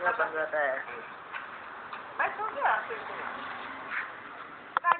बन जाता है। मैं सो गया फिर से।